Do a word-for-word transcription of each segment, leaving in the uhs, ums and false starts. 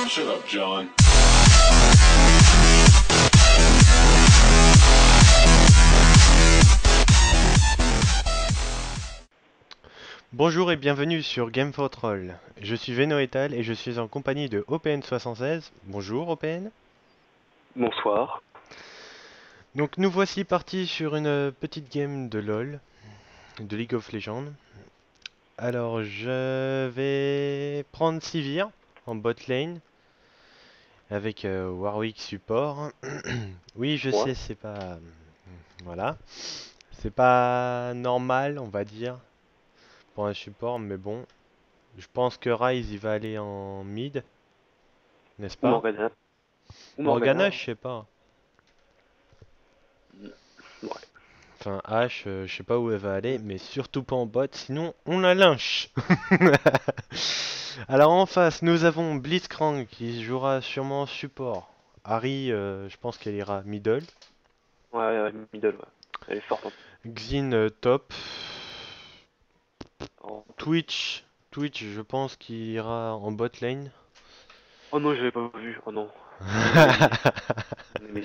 Shut up, John. Bonjour et bienvenue sur Game for Troll. Je suis Venoetal et je suis en compagnie de O P N soixante-seize. Bonjour O P N. Bonsoir. Donc nous voici partis sur une petite game de LoL, de League of Legends. Alors je vais prendre Sivir en bot lane avec euh, Warwick support. Oui, je Ouais. sais, c'est pas voilà, c'est pas normal, on va dire, pour un support, mais bon, je pense que Ryze il va aller en mid, n'est-ce Ou pas? Morgana. Ou Morgana, Morgana. je sais pas. Ouais. Enfin, H, euh, je sais pas où elle va aller, mais surtout pas en bot, sinon on la lynche. Alors en face, nous avons Blitzcrank qui jouera sûrement support. Harry, euh, je pense qu'elle ira middle. Ouais, ouais, middle, ouais. Elle est forte. Hein. Xin euh, top. Oh. Twitch, Twitch, je pense qu'il ira en bot lane. Oh non, je l'avais pas vu. Oh non. Mais...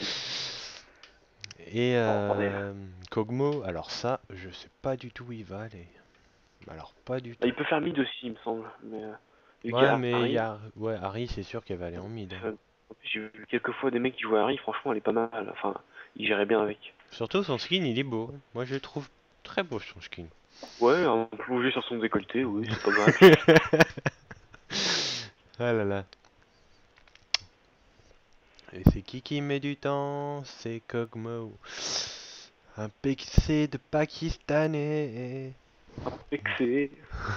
Et Oh, bordel. euh, Kog'Maw, alors ça, je sais pas du tout où il va aller. Alors pas du Ah, tout. il peut faire mid aussi, il me semble. Mais euh, vu qu'il y Ouais, a mais il y Harry. a, ouais, Harry, c'est sûr qu'elle va aller en mid, hein. euh, En plus, j'ai vu quelques fois des mecs qui jouent à Harry. Franchement, elle est pas mal. Enfin, il gérait bien avec. Surtout son skin, il est beau. Moi, je le trouve très beau son skin. Ouais, un plongé sur son décolleté, oui, c'est pas mal. Ah là là. Et c'est qui qui met du temps? C'est Kog'Maw. Un P C de Pakistanais. Excellent.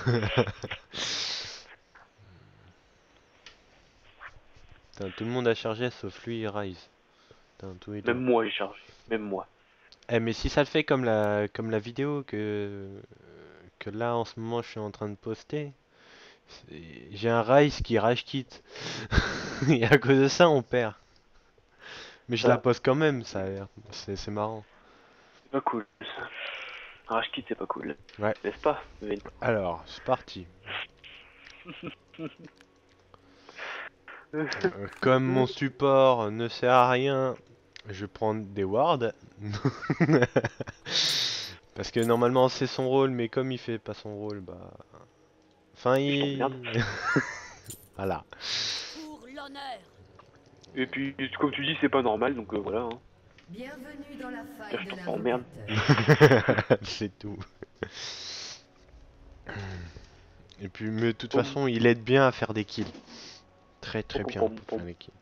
Putain, tout le monde a chargé sauf lui et Ryze. Putain, tous les deux. Même moi, j'ai chargé. Même moi. Eh, mais si ça le fait comme la, comme la vidéo que, que là en ce moment je suis en train de poster, c'est- j'ai un Ryze qui rage quitte. Et à cause de ça, on perd. Mais je la Ça, poste quand même, ça a l'air. C'est c'est marrant. c'est pas cool, ça. Rage Kit, c'est pas cool. Ouais. N'est-ce pas, Vin? Alors, c'est parti. Euh, comme mon support ne sert à rien, je vais prendre des wards. Parce que normalement c'est son rôle, mais comme il fait pas son rôle, bah. Enfin, Je il. t'emmerde. Voilà. Pour l'honneur. Et puis, comme tu dis, c'est pas normal, donc euh, voilà. Hein. Bienvenue dans la faille Je de t'en emmerde. l'invocateur. C'est tout. Et puis, mais de toute façon, il aide bien à faire des kills. Très très bien pour faire des kills.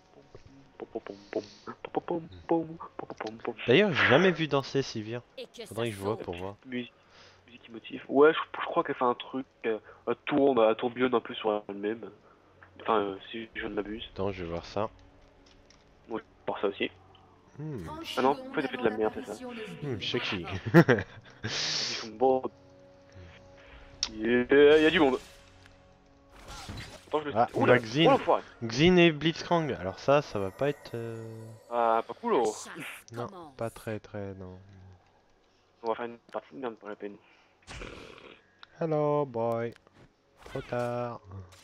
D'ailleurs, j'ai jamais vu danser Sivir. Et que Faudrait que ça je vois saute. pour voir. Musique, musique émotive. Ouais, je, je crois qu'elle fait un truc. Euh, elle tourne, elle tourbillonne un peu sur elle-même. Enfin, euh, si je ne m'abuse. Attends, je vais voir ça. Moi, je vais voir ça aussi. Hmm, Ah non, en fait, elle fait de la merde, c'est ça. hmm, sexy. Ils sont bon. Il y a du monde. Attends, je le Ah, oh, on là, a Xin. oh, l'enfoiré. Xin et Blitzcrank. Alors ça, ça va pas être... euh, Ah, pas cool, oh. Chasse Non, commence. pas très très, non. On va faire une partie de merde pour la peine. Hello, boy. Trop tard.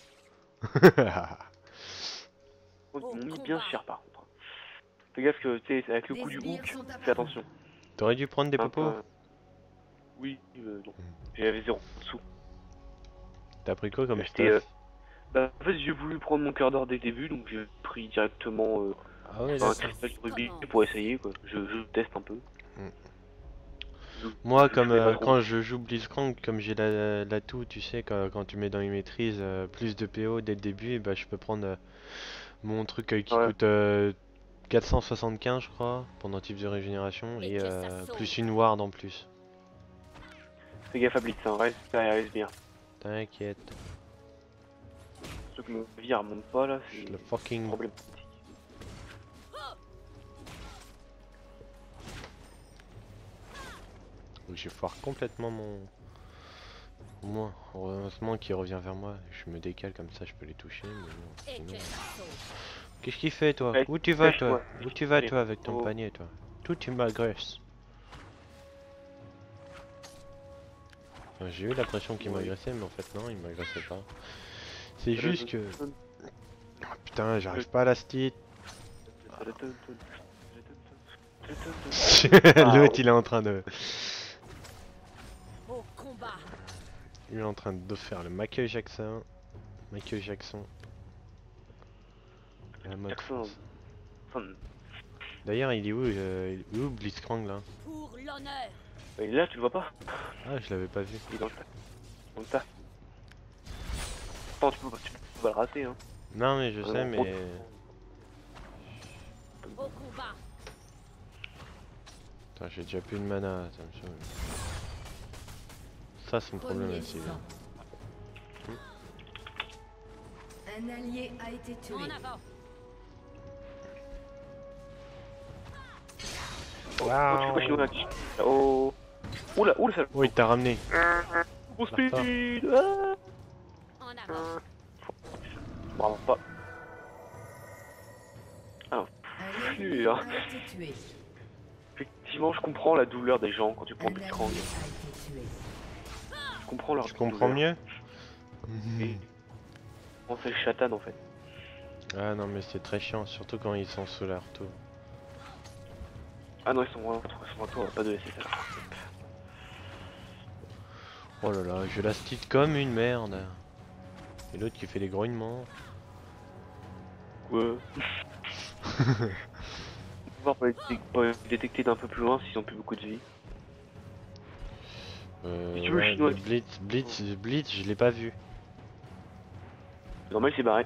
Ils m'ont mis bien cher par contre. Fais gaffe que, tu sais, avec le coup du hook, fais attention. T'aurais dû prendre des Un popos. peu- Oui, euh, non. J'avais zéro dessous. T'as pris quoi comme J'ai acheté, euh, stuff? Bah, en fait, j'ai voulu prendre mon cœur d'or dès le début, donc j'ai pris directement euh, Ah ouais, un d'accord. cristal de rubis pour essayer, quoi. Je, je teste un peu. Mm. Je- Moi, je comme connais pas euh, trop. quand je joue Blitzcrank, comme j'ai la, la toux, tu sais, quand, quand tu mets dans les maîtrises euh, plus de P O dès le début, et bah, je peux prendre euh, mon truc euh, qui Ouais. coûte euh, quatre cent soixante-quinze, je crois, pendant type de régénération, Et et que euh, ça saute. plus une ward en plus. Fais gaffe à Blitz, hein, reste derrière, reste bien. T'inquiète, Ceux que mon vie remonte pas là, c'est le fucking... problème. Je foire complètement mon... Moi, heureusement qu'il revient vers moi, je me décale comme ça, je peux les toucher, mais bon, Et sinon... que ça saute. Qu'est-ce qu'il fait, toi? Ouais, Où tu vas, pêche-toi. toi? Où tu vas, Allez. toi, avec ton Oh. panier, toi? Tout, tu m'agresses. Enfin, j'ai eu l'impression qu'il Ouais. m'agressait, mais en fait, non, il m'agressait pas. C'est juste que... Oh, putain, j'arrive pas à la stit. Ah, L'autre il est en train de. Au combat. Il est en train de faire le Michael Jackson. Michael Jackson. La mode Jackson. France. Enfin, D'ailleurs, il est où, euh, il est où Blitzcrank là? Pour l'honneur. il est là, tu le vois pas? Ah, je l'avais pas vu. Il est dans le tas. Dans le tas. Attends, tu peux, pas- tu peux pas le rater, hein. Non, mais je Ah sais, non, mais. Au combat. Putain, j'ai déjà plus de mana, ça me saoule. Ça, c'est mon problème Premier aussi. sang. Un allié a été tué. En avant. Oh, oh, tu fais quoi chez nous là? Oh. Oula, oula, ça. Oh, il t'a ramené. Gros Bâtard. speed. Ah. En avant. Bravo, pas. Alors, Un ennemi pur. a été tué. Effectivement, je comprends la douleur des gens quand tu prends Un Blitzcrank. allié a été tué. Je comprends leur Tu comprends douleur. mieux? Et on fait le chatan en fait. Ah non, mais c'est très chiant, surtout quand ils sont sous leur tour. Ah non, ils sont vraiment trop, ils sont trop, pas de S S R. Oh là là, je la stit comme une merde. Et l'autre qui fait les grognements. Ouais. On va voir pour les, détec- pour les détecter d'un peu plus loin s'ils ont plus beaucoup de vie. Euh, Si tu veux, le ouais, chinois le Blitz, Blitz, Blitz, je l'ai pas vu. Normal, il s'est barré.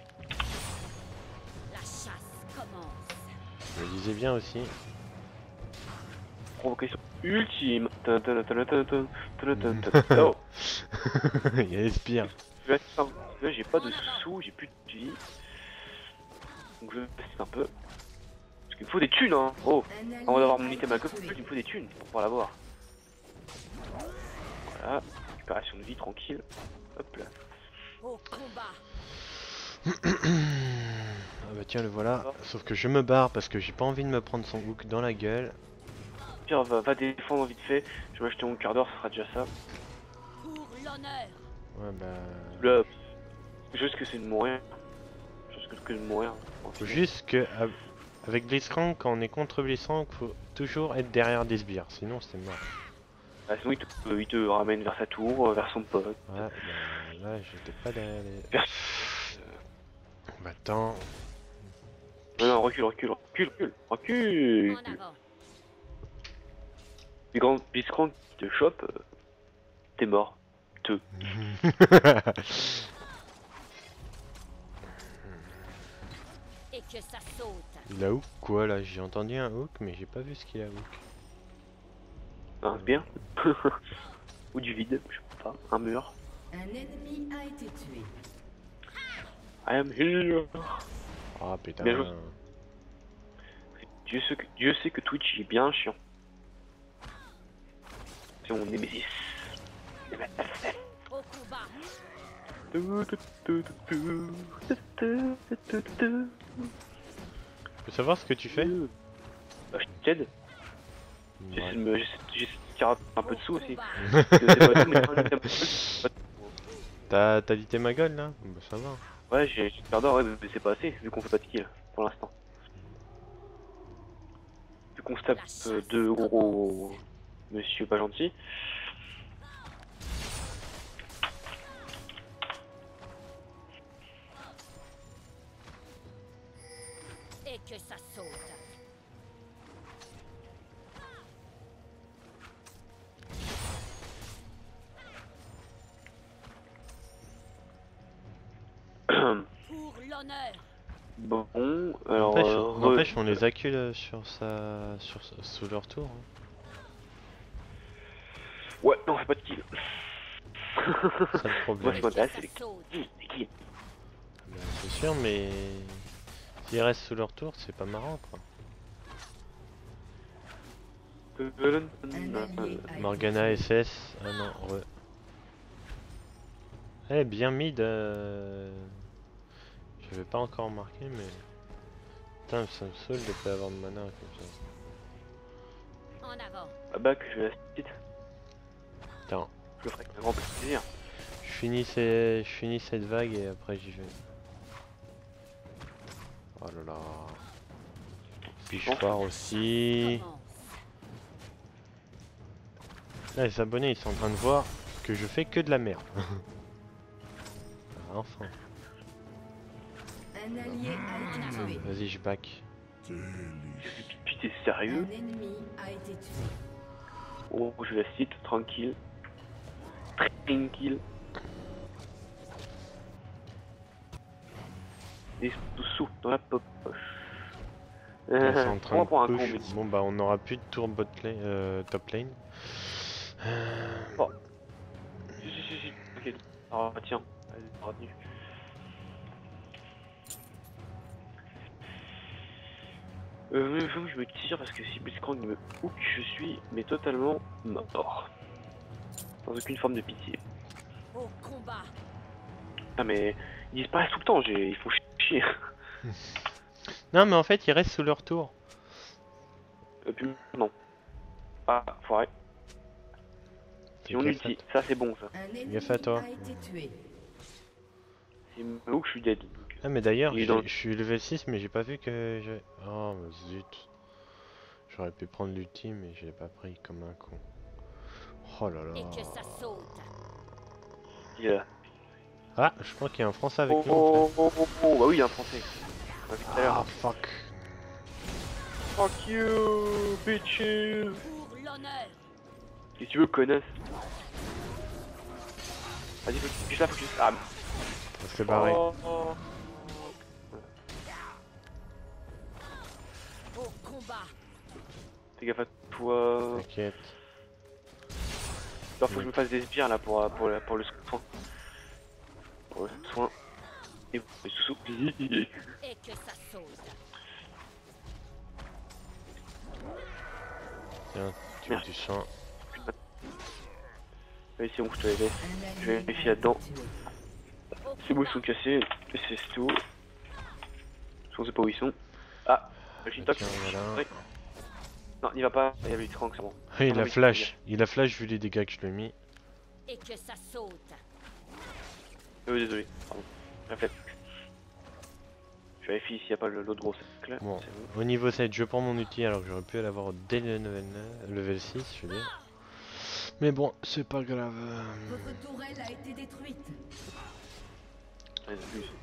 La chasse commence. Je me disais bien aussi. Provocation ultime. Tun, tun, tun, tun, tun, tun, tun, tun. Oh, Il y a les spires. là, là, j'ai pas de sous, j'ai plus de vie. Donc je teste un peu. Parce qu'il me faut des thunes, hein. Oh, Un allié avant d'avoir mon a item à été coffre, tué. il me faut des thunes pour pouvoir l'avoir. Voilà, récupération de vie tranquille. Hop là. Au combat. Ah bah tiens, le voilà. Sauf que je me barre parce que j'ai pas envie de me prendre son hook dans la gueule. Pierre, va, va défendre vite fait. Je vais acheter mon quart d'heure, ce sera déjà ça. Pour l'honneur. Ouais bah... Là, juste que c'est de mourir. Juste que, que de mourir. Faut juste que... av- Avec Blitzcrank, quand on est contre Blitzcrank, faut toujours être derrière des sbires. Sinon c'est mort. Ah, sinon il te, euh, il te ramène vers sa tour, euh, vers son pote. Ouais, bah là j'étais pas derrière les... Vers... Bah attends... Non, non, recule, recule, recule, recule, recule. En avant. Les grands Blitzcrank qui te chopent, euh, t'es mort. Te. Et que ça saute. Il a hook quoi là? J'ai entendu un hook mais j'ai pas vu ce qu'il a hook. Un bien. Ou du vide, je sais pas. Un mur. Un ennemi a été tué. I am here. Ah putain... Bien joué. Dieu sait que, Dieu sait que Twitch est bien chiant. C'est mon Nemesis. Au combat. Je peux savoir ce que tu fais? Bah, je t'aide. J'essaie de me- j'essaie j'essaie de tirer un peu de sous Au aussi. combat. Parce que c'est pas tout, mais quand on est un peu- T'as t'as dit tes magoles là? Bah ça va. Ouais, j'ai j'ai quart d'heure, ouais, mais c'est pas assez, vu qu'on fait pas de kill pour l'instant. Vu qu'on se tape euh, deux gros monsieur pas gentil. Et que ça saute. Pour l'honneur. Bon, alors. N'empêche, euh, n'empêche, re- on les accule sur sa... sur sa- sous leur tour. hein. Ouais, non, on fait pas de kill. C'est ça le Moi, ce problème. qui Que m'intéresse, ça c'est les kills. saute. Les kills. Bah, c'est sûr, mais s'ils restent sous leur tour, c'est pas marrant quoi. Morgana S S, ah non, re. Eh bien mid, euh... je vais pas encore marquer mais... Putain ça me saoule de pas avoir de mana comme ça. En avant. Ah bah, que je vais la petite. Attends, Je le ferai avec un grand plaisir. je finis, ces... je finis cette vague et après j'y vais. là là. Puis je pars aussi. Commence. Là, les abonnés ils sont en train de voir que je fais que de la merde. Ah, enfin. Un allié a été tué. Vas-y, je back. Puis t'es sérieux? Un ennemi a été tué. Oh, je la cite, tranquille. Tranquille. Des sous dans la poche. Ils sont en train On va de prendre un push. con, mais Bon bah on aura plus de tour bot lane, euh, top lane. Euh, si, si, si, si. Ok. Ah, tiens, elle est retenue. Euh, il faut que je me tire parce que si Blitzcrank me hook, je suis mais totalement mort. Sans aucune forme de pitié. Au combat. Ah mais ils disparaissent tout le temps, j'ai... il faut chier. Non mais en fait ils restent sous leur tour. Euh, puis, non. Ah, foiré. Si on Gaffe ulti, ça c'est bon ça. Un ennemi Gaffe à toi. a été tué. S'il me hook, je suis dead. Ah mais d'ailleurs Il est je dans- je suis level six mais j'ai pas vu que j'ai... Oh mais zut. J'aurais pu prendre l'ulti mais je l'ai pas pris comme un con. Oh là Et là. que ça saute. Il est là. Ah je crois qu'il y a un français avec Oh, nous en oh, oh, oh, oh, bah oui, il y a un français. On l'a vu tout à fait. l'heure. Ah fuck. Fuck you, bitches. Pour l'honneur. Si tu veux, connasse. Vas-y, faut que tu là, faut que tu... Ah, On s'est barré. oh, oh. Au combat. Fais gaffe à toi. T'inquiète. Alors, faut que je me fasse des sbires là pour, euh, pour, la- pour le soin. Pour le soin. Et le sous Et que ça saute. Tiens, tu veux Merde. du sang. Vas-y, c'est bon, je te les laisse. Un Je vais allié vérifier a là-dedans. été tué. Au C'est bon, ils combat. sont cassés. Et c'est tout. Je sais pas où ils sont. Ah, le Shintok. Tiens, voilà. Ouais. Non, il va pas. Il y a Blitzcrank, c'est bon. Ah, il Non, a mais- flash. Il a flash vu les dégâts que je lui ai mis. Et que ça saute. Euh, désolé, pardon. En fait. Je vérifie s'il n'y a pas le- l'autre gros sac là. Bon. C'est bon. Au niveau sept, je prends mon outil alors que j'aurais pu l'avoir dès le level, neuf- level six, je veux dire. Mais bon, c'est pas grave. Votre tourelle a été détruite. Ouais, c'est plus.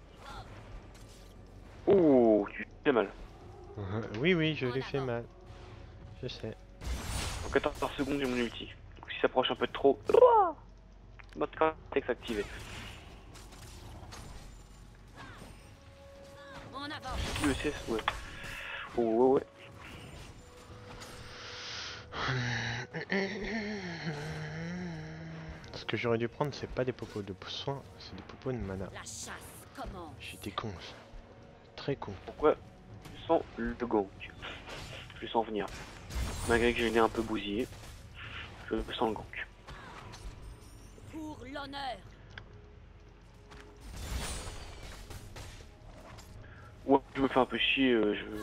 Oh, tu fais mal. Oui, oui, je lui fais mal. Je sais. En quatorze secondes, j'ai mon ulti. Donc si ça approche un peu de trop. Ouah, mode texte activé. En avant. Le C S, ouais. Oh, ouais, ouais. Ce que j'aurais dû prendre, c'est pas des popos de soins, c'est des popos de mana. La chasse commence. J'étais con. Très con. Pourquoi je sens le gank? Je le sens venir. Malgré que je l'ai un peu bousillé, je sens le gank. Pour l'honneur. Ouais, je me fais un peu chier, euh, je...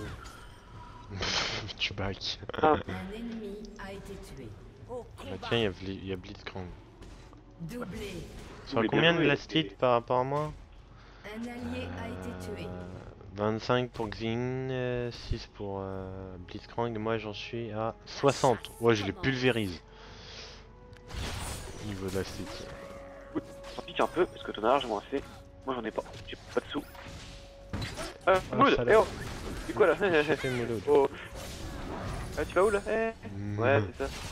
Tu back. Ah, Un ennemi a été tué. Au Bah combat. tiens, il y a, Bli- il y a Blitzcrank. Doublé. Ça a voulez combien bien de jouer, Blasted et- par rapport à moi? Un allié a été tué. Euh, vingt-cinq pour Xin, euh, six pour euh, Blitzcrank, moi j'en suis à soixante. Ouais, je les pulvérise. Niveau de la city. ça pique un peu, parce que ton as largement assez. Moi j'en ai pas, j'ai pas de sous. Euh, Ah, Mood, ça eh oh, c'est quoi là? J'ai fait mollo. Oh. Ah, tu vas où là? Eh ouais, c'est ça.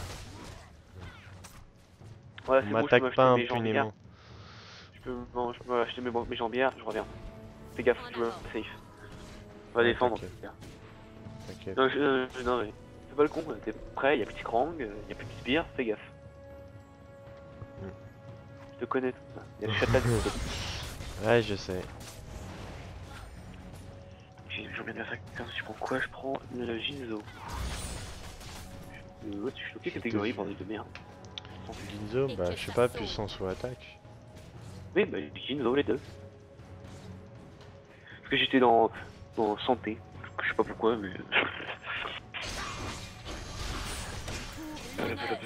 Ouais, On c'est bon, je peux m'attaque m'acheter pas mes jambières. impunément. Je peux, non, je peux acheter mes, mes jambières, je reviens. Fais gaffe, je veux safe. On va Ouais, défendre. t'inquiète. T'inquiète. Non, je, euh, je- non, mais fais pas le con, t'es prêt, y'a petit Krang, y'a plus de sbire, fais gaffe. Mm. Je te connais tout ça. Y'a le chatan. Ouais, je sais. J'ai j'en viens à cinquante, je prends quoi? Je prends le Jinzo. Euh, ouais, je suis choqué Je catégorie, te bordel de merde. Ginzo, Et bah que je sais ça pas, saute. puissance ou attaque. Oui, bah Jinzo les deux. Parce que j'étais dans, dans santé. Je sais pas pourquoi, mais. Pour l'honneur.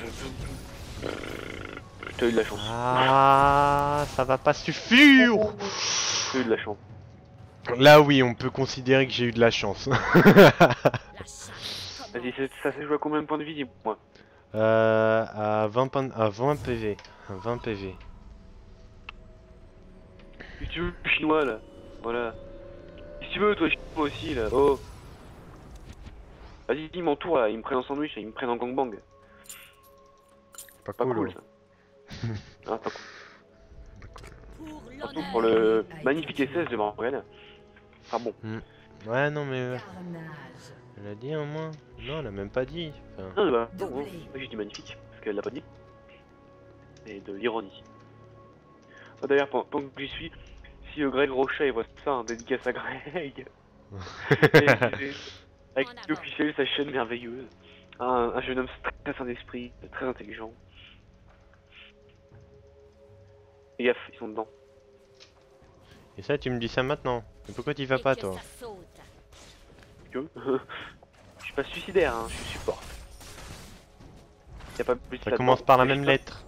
T'as eu de la chance. Ah, ça va pas suffire. T'as eu de la chance. Là oui, on peut considérer que j'ai eu de la chance. La chasse Vas-y, commence. c'est- ça se joue à combien de points de vie, moi? euh, à vingt, points- à vingt P V. À vingt P V. Si tu veux, le chinois là. Voilà. Si tu veux, toi, chinois aussi là. Oh. Vas-y, ils m'entourent là, ils me prennent en sandwich, ils me prennent en gangbang. Pas Pas cool. cool oh. ça. Ah, pas cool. Pour Surtout l'honneur. pour le magnifique S S de Morgane. Enfin bon. Ouais, non, mais euh, Carnage. elle a dit au moins. Non, elle a même pas dit. Enfin, Non, bah, non, non. Doublé. Moi j'ai dit magnifique, parce qu'elle l'a pas dit. Et de l'ironie. Ah, d'ailleurs, pendant pendant que j'y suis, si euh, Greg Rochet il voit ça, un dédicace à Greg. Et, avec En avant. l'officiel, sa chaîne merveilleuse. Un, un jeune homme très sain d'esprit, très intelligent. Fais gaffe, ils sont dedans. Et ça, tu me dis ça maintenant. Mais pourquoi t'y vas Et pas, que toi? ça saute. Que je suis pas suicidaire, hein, je suis support. Y a pas plus Ça là-dedans. commence par la même lettre.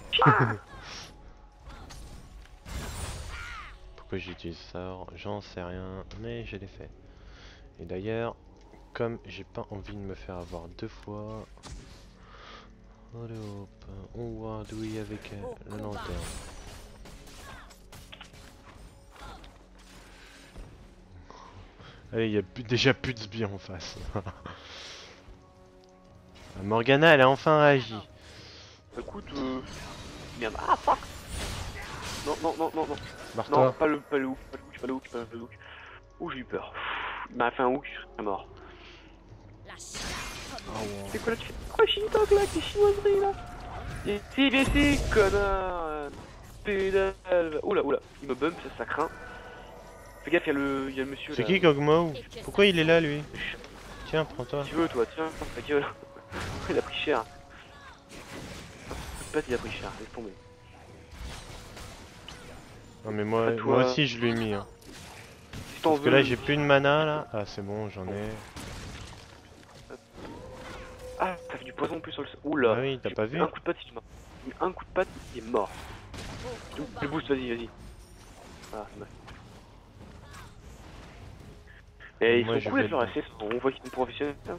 Pourquoi j'utilise ça? J'en sais rien, mais je l'ai fait. Et d'ailleurs, comme j'ai pas envie de me faire avoir deux fois, allez hop, on va douiller avec euh, Au la combat. lanterne. Allez, il y a plus- déjà plus de sbires en face. Ah, Morgana, elle a enfin réagi. Écoute, euh... merde. Ah, fuck. Non, non, non, non, non. Non, Barre-toi. pas le, pas le hook, pas le hook, pas le hook, pas le hook. Ouh, j'ai eu peur. Il m'a fait un hook, je serais mort. La chasse commence. Ah ouais. C'est quoi là, tu fais quoi, Shintok là, tes chinoiseries là? Viens ici, viens ici, connard. Pédale. Oula, oula, il me bump, ça, ça craint. Fais gaffe, y'a le, y a le monsieur C'est là. qui Kog'Maw? Et que Pourquoi ça il est là, saute. lui? Tiens, prends-toi. Si tu veux, toi, tiens, ta gueule. Il a pris cher. Pas il a pris cher, laisse tomber. Non mais moi, À toi. moi aussi je lui ai mis. Hein. Si t'en Parce que veux. là j'ai plus de mana là. Ah c'est bon, j'en ai. Ah, ça fait du poison en plus sur le. Oula. Ah oui, t'as J'ai pas mis vu? Un coup de patte, il est mort. J'ai mis un coup de patte, il est mort. Au Le, combat. le boost, vas-y, vas-y. Ah, c'est mal. Et ils Moi, sont je cool vais avec leur dedans. S S, on voit qu'ils sont professionnels. hein.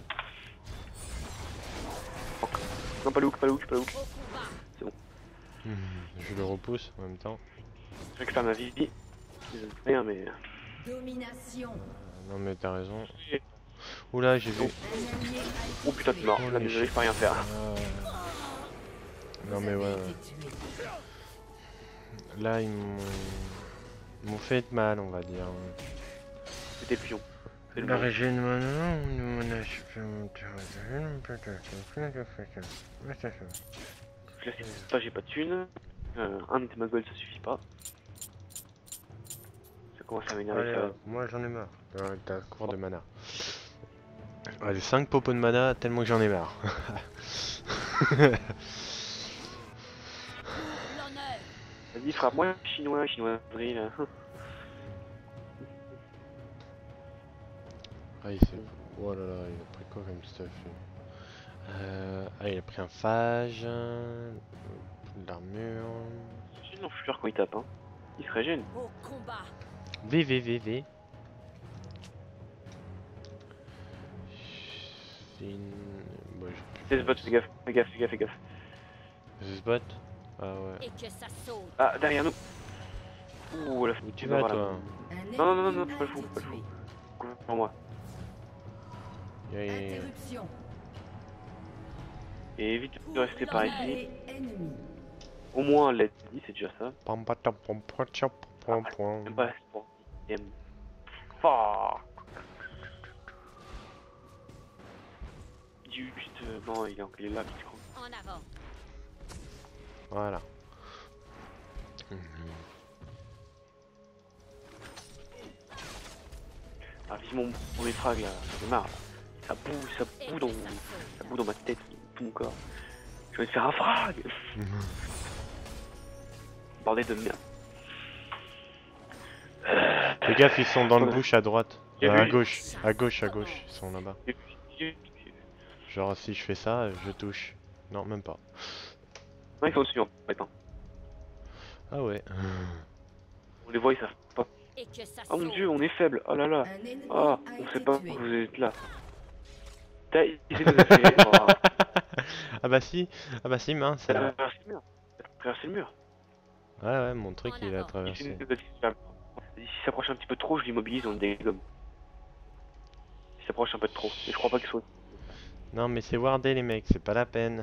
Non, pas le hook, pas le hook, pas le hook. Au combat. Hmm, je le repousse en même temps. Je récupère ma vie. Désolé, rien, mais. Domination. Non mais t'as raison. Oula, j'ai vu. Un allié a été Oh putain, tué. t'es mort. Oh, Là, les désolé, je peux rien faire. Ah, Vous non mais avez ouais. été tué. Là ils m'ont ils m'ont fait mal, on va dire. C'était le pion. C'est le La bon. région de mana, de mana supplémentaire. Je sais pas, j'ai pas de thunes. Euh, un de ma gold, ça suffit pas. Ça commence à m'énerver. Allez, ça. hop, moi j'en ai marre. T'as- T'as cours de mana. Allez, cinq popos de mana, tellement que j'en ai marre. L'honneur. Vas-y, frappe-moi, chinois, chinoiserie là. Ah, il s'est... Oh là là, il a pris quoi comme stuff lui euh... Ah, il a pris un phage, de l'armure... C'est une enflure quand il tape, hein. Il se régène. Au combat. V, V, V, V. C'est une... Bon, j'ai C'est ce bot, fais gaffe, fais gaffe, fais gaffe, fais gaffe. C'est ce bot. Ah ouais. Et que ça saute. Ah, derrière nous. Ouh, la Où tu vas toi? Un Non, non, non, non, ennemi pas le a fou, été pas le fou. tué. Pour moi. Yeah, yeah, yeah. Interruption. Et évite Pour de rester par ici. l'allié ennemi. Au moins un let's dit, c'est déjà ça. Pam, patam, pam, pam, pam, pam, pam. Même pas assez pour M. Fuck. Juste. euh, non, il est, il est là, petit con. En avant. Voilà. Mhm. Ah, vis mon premier frag là, j'en ai marre. Là. Ça boue, ça Et boue que dans, ça ça saute. boue dans ma tête, tout mon corps. Je vais te faire un frag. Bordel de merde. Fais gaffe, ils sont dans le bush à droite. Il y a Euh, à lui. gauche, à gauche, à gauche. Ils sont là-bas. Genre si je fais ça, je touche. Non, même pas. Non, ils sont au-dessus en fait. Hein. Ah ouais. On les voit, ils savent pas. Et que ça Oh mon saute. dieu, on est faible. Oh là là. Un ennemi Ah, a on été sait pas tué. que vous êtes là. T'as il s'est tout à fait. Oh, Ah bah si, ah bah si, mince t'as alors. traversé le mur. T'as traversé le mur. Ouais, ouais, mon truc En il a avant. traversé. S'il s'approche un petit peu trop, je l'immobilise, on le dégomme. S'il s'approche un peu trop. Mais je crois pas qu'il soit. Non, mais c'est wardé les mecs, c'est pas la peine.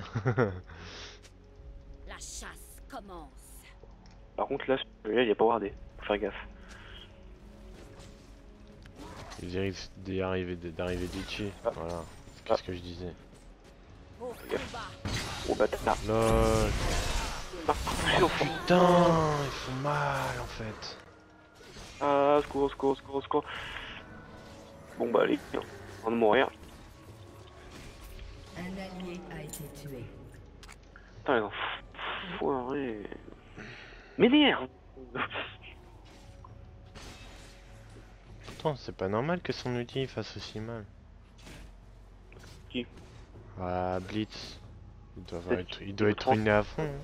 La chasse commence. Par contre, là, celui-là, il est pas wardé. Faut faire gaffe. Ils risquent d'y arriver, d'arriver d'Ichi. Ah. Voilà, qu'est-ce que je disais. Au combat. Oh bâtard. Lol. Ah, poussé l'enfant. Putain, ils font mal en fait. Ah, secours, secours, secours, secours. Bon bah allez, on va mourir. Un allié a été tué. Putain, les enfants. Foiré. M'énerve. Pourtant, c'est pas normal que son outil fasse aussi mal. Qui? Ah, Blitz. Il doit Peut-être être, qu'il il doit me être trompe. ruiné à fond. hein.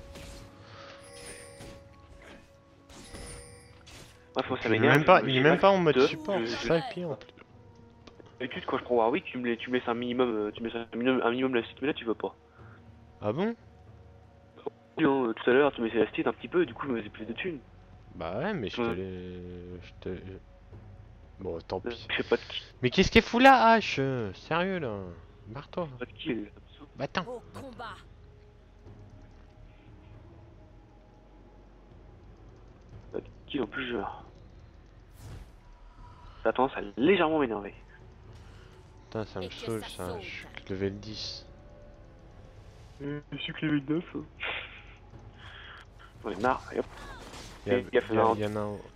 Ouais, faut ça Il est m'énerve. même pas, je- il je est sais même pas en mode de- support, je- c'est je- ça le pire en plus. D'habitude, quand je prends Warwick, tu me, la- tu me laisses un minimum, euh, tu me laisses un minimum, un minimum la site, mais là tu veux pas. Ah bon? Non, euh, tout à l'heure, tu me laissais la site un petit peu, et du coup, je me faisais plus de thunes. Bah ouais, mais je te Ouais. l'ai... Je te... Bon, tant Euh, pis. Je fais pas de kill, Mais qu'est-ce qu'elle fout là, H? Sérieux là? Barre-toi. pas de kill. Bah attends. Au combat. Pas de kill en plus, genre. Ça a tendance à légèrement m'énerver. Putain, ça me Et que saoule ça ça, saute. je suis que level dix. Euh, je suis que level neuf. J'en ai marre, et hop. Il y, a- Fais gaffe, il y a- non. il y en a un...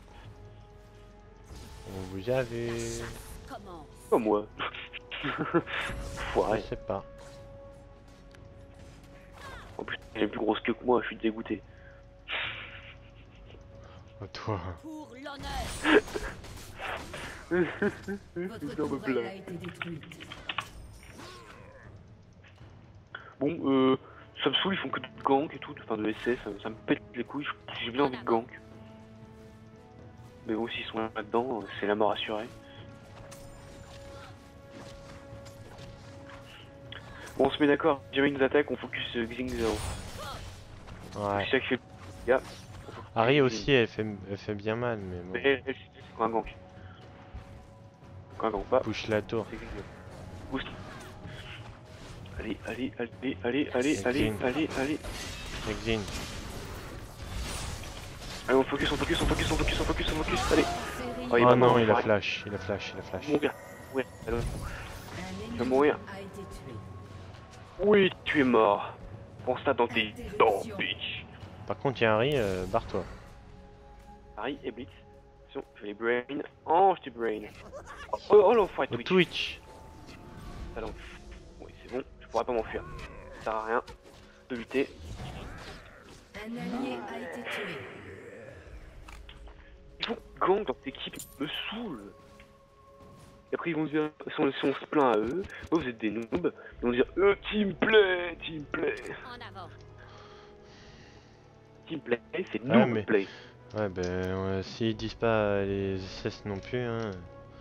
On vous a vu... Commence. Pas moi. Je Foiré. sais pas. En plus, elle est plus grosse que moi, je suis dégoûté. Oh, toi. Pour l'honneur. Votre tourelle a été détruite. Bon, euh, ça me saoule, ils font que de gank et tout, enfin de S S, ça, ça me pète les couilles, j'ai bien envie de gank. Mais bon, s'ils sont là-dedans, c'est la mort assurée. Bon, on se met d'accord, si jamais ils nous attaquent, on focus euh, Xing zéro. Ouais. C'est ça qui fait... Yeah. Harry aussi, elle fait, elle fait bien mal, mais bon. Mais elle, elle, c'est quoi un gank? Quoi un gank pas? Push la tour. C'est Xing zéro. Boost. Allez, allez, allez, allez, allez, allez, Xing. allez, allez. Exine. Allez, on focus, on focus, on focus, on focus, on focus, on focus, allez. Série. Oh, il Oh va non, mourir, il a foiré. flash, il a flash, il a flash. Mourir, ouais, alors. Un va ennemi mourir. a été tué. Oui, tu es mort. Pense ça dans tes dents, bitch. Par contre, il y a Harry, euh, barre-toi. Harry et Blitz. Attention, je vais les brain. Oh, je t'ai brain. Oh, oh l'enfoiré Au Twitch. Twitch. Talon. Oui, c'est bon, je pourrais pas m'enfuir. Ça sert à rien de lutter. Un allié a été tué. Ils font gang dans cette équipe, ils me saoule. Et après ils vont dire, si on, si on se plaint à eux, oh, vous êtes des noobs, ils vont dire, euh, team play, team play. En avant. Team play, c'est Ah, noob mais- play. Ouais, ben, euh, s'ils disent pas les S S non plus, hein.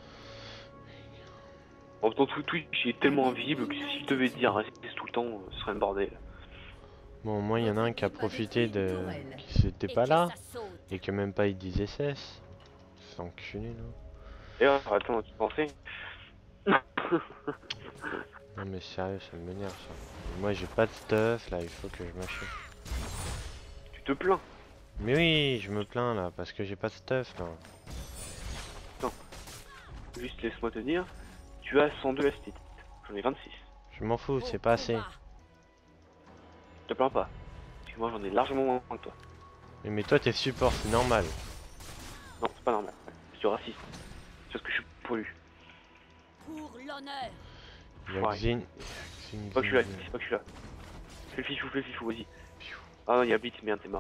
En même temps, tout Twitch est tellement invisible que s'ils devaient dire S S tout le temps, ce serait un bordel. Bon, au moins, il y en a un qui a profité de... qui s'était Et pas que là, ça saute. et que même pas il disait S S. C'est enculé, là. D'ailleurs, attends, tu pensais? Non, mais sérieux, ça m'énerve, ça. Moi, j'ai pas de stuff, là, il faut que je m'achète. Tu te plains. Mais oui, je me plains, là, parce que j'ai pas de stuff, là. Juste laisse-moi te dire, tu as cent deux astites. J'en ai vingt-six. Je m'en fous, Au c'est pas assez. combat. Je te plains pas. Parce que moi j'en ai largement moins que toi. Mais, mais toi, t'es support, c'est normal. Non, c'est pas normal. Je suis raciste. C'est parce que je suis pollu. Pour l'honneur. Il y a Ouais. Xin. Xin, C'est pas que je suis là, Xin, c'est pas que je suis là. Fais le fifou, fais le fifou, vas-y. Ah non, il y a Blitz, merde, t'es mort.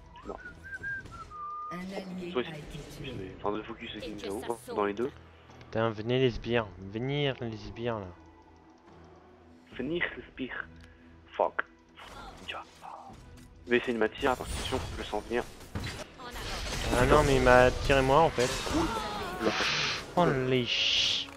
Un allié Toi a aussi. été Je tué. vais faire de focus Et King que Zero, ça hein, saute. dans les deux. Putain, venez les sbires. Venir les sbires, là. Finir le spire. Fuck. Tiens. Je vais essayer de m'attirer, attention, je le sens venir. En avant. Ah non, mais il m'a tiré moi en fait. Là. Oh les ch...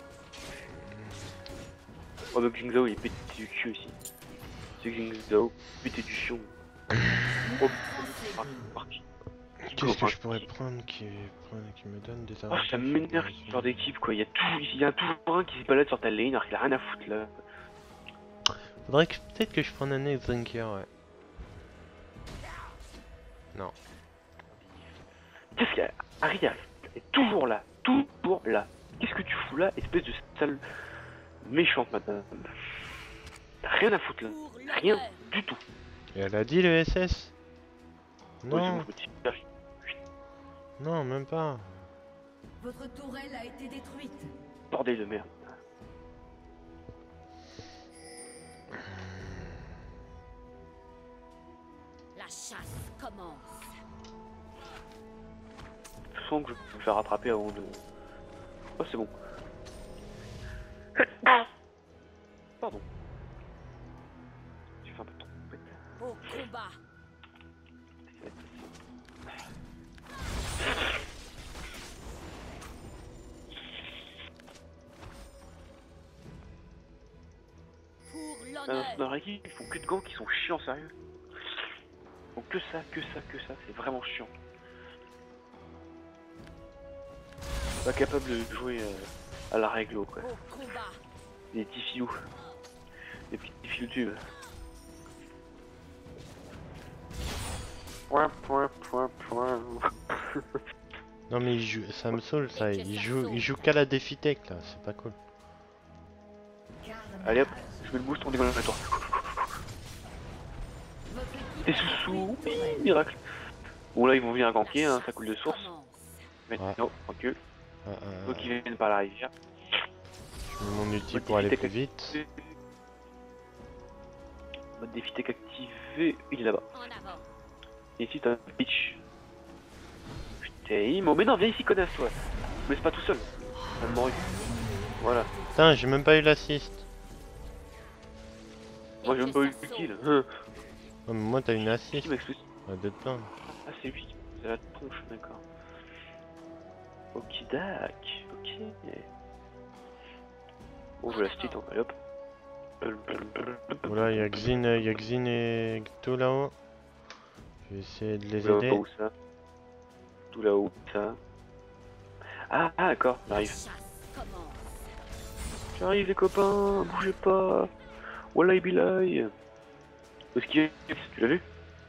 Oh, le Xingzhou il est pété du cul aussi. C'est Xingzhou, pété du chion. Oh, ah, parti. Qu'est-ce que je pourrais prendre qui, prendre- qui me donne des Ah, avantages? ça m'énerve ce genre d'équipe quoi. Il y a tout, il y a toujours un qui se balade sur ta lane alors qu'il a rien à foutre là. Faudrait que peut-être que je prenne un X-Drinker, ouais. Non. Qu'est-ce qu'il y a Aria est toujours là, toujours là. Qu'est-ce que tu fous là, espèce de sale méchante madame? T'as rien à foutre là, Pour rien l'honneur. du tout. Et elle a dit le S S? Oh, c'est bon, Non, je me tire. non, même pas. Votre tourelle a été détruite. Bordel de merde. La chasse commence. Je sens que je vais me faire rattraper avant de... Oh, c'est bon. Pardon. J'ai fait un peu trop. Au combat. Pour Dans l'honneur. dans la équipe, ils font que de gants qui sont chiants, sérieux. Ils font que ça, que ça, que ça, c'est vraiment chiant. Pas capable de jouer euh, à la règle, quoi. Au combat. Des petits filous. Des petits filous tubes. Point, point, point, point. Non mais il joue, ça me saoule ça, il joue, il joue qu'à la Défitech là, c'est pas cool. Allez hop, je mets le boost, on dégomme à toi. Votre équipe Des a sous-sous, détruit une tourelle. miracle. Bon là ils vont venir ganker, La hein, ça coule de chasse source. commence. Mais Ouais. non, tranquille. Ah, ah, Donc ah, ils viennent par la rivière. je mets mon ulti Mode pour aller Défitech plus vite. Mode Défitech activé, il est là-bas. En avant. Et ici t'as un bitch. Putain, Imo, mais non, viens ici connasse toi. Me laisse pas tout seul. Elle m'a mordu. Voilà. Putain, j'ai même pas eu l'assist. Moi j'ai même pas eu le kill. Hein. Oh, mais moi t'as une Qui assist, m'explique? ça doit être plein. Ah c'est lui. C'est la tronche, d'accord. Okidak. Ok. Bon je la stit, hein. Allez hop. Voilà, il y a Xin, il y a Xin et Gto là-haut. Je vais essayer de les Là, aider. où ça? Tout là-haut, ça. Ah, ah d'accord, La j'arrive. chasse commence. J'arrive les copains, bougez pas. Wallahi billahi. Où est-ce qu'il est? Tu l'as vu?